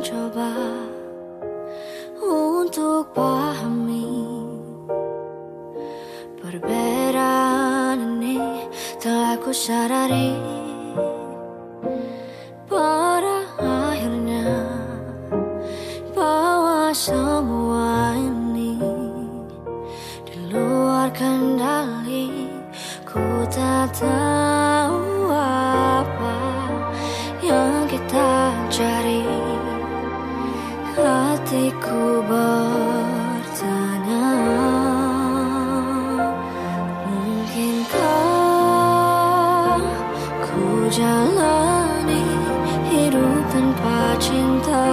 mencoba untuk pahami perbedaan ini. Telah ku sadari pada akhirnya bahwa semua ini di luar kendali. Ku tak tahu apa yang kita cari. Hatiku bertanya, mungkinkah ku jalani hidup tanpa cinta,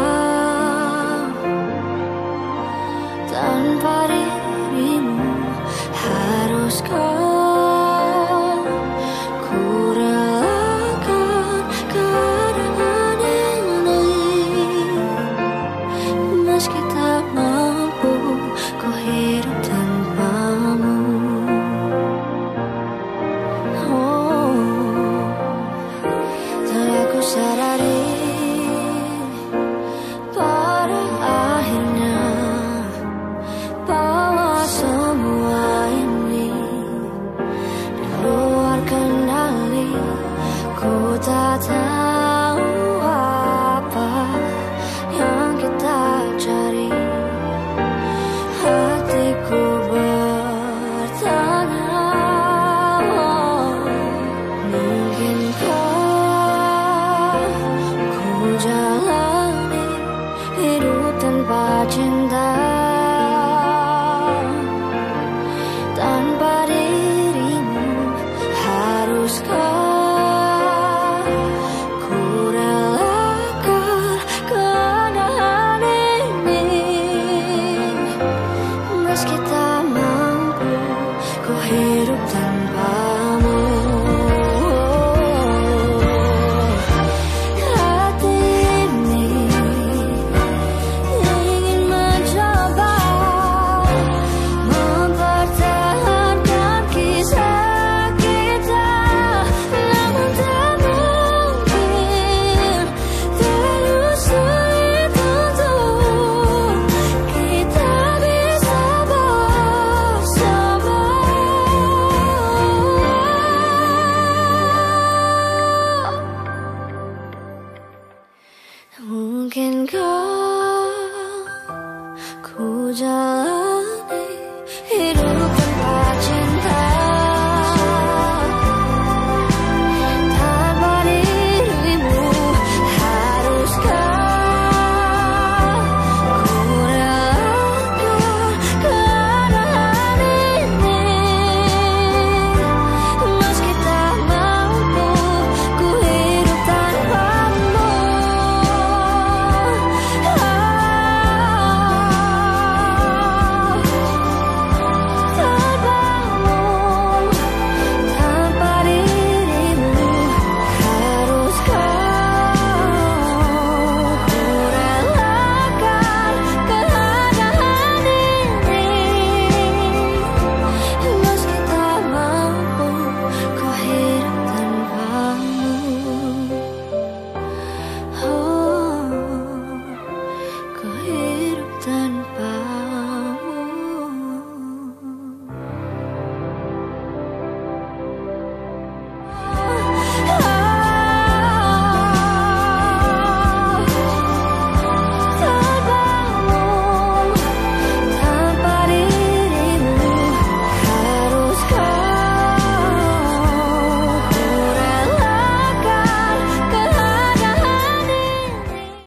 tanpa dirimu? Haruskah sadari pada akhirnya bahwa semua ini di luar kendali. Ku tak tahu apa yang kita cari. Hatiku bertanya, mungkinkah ku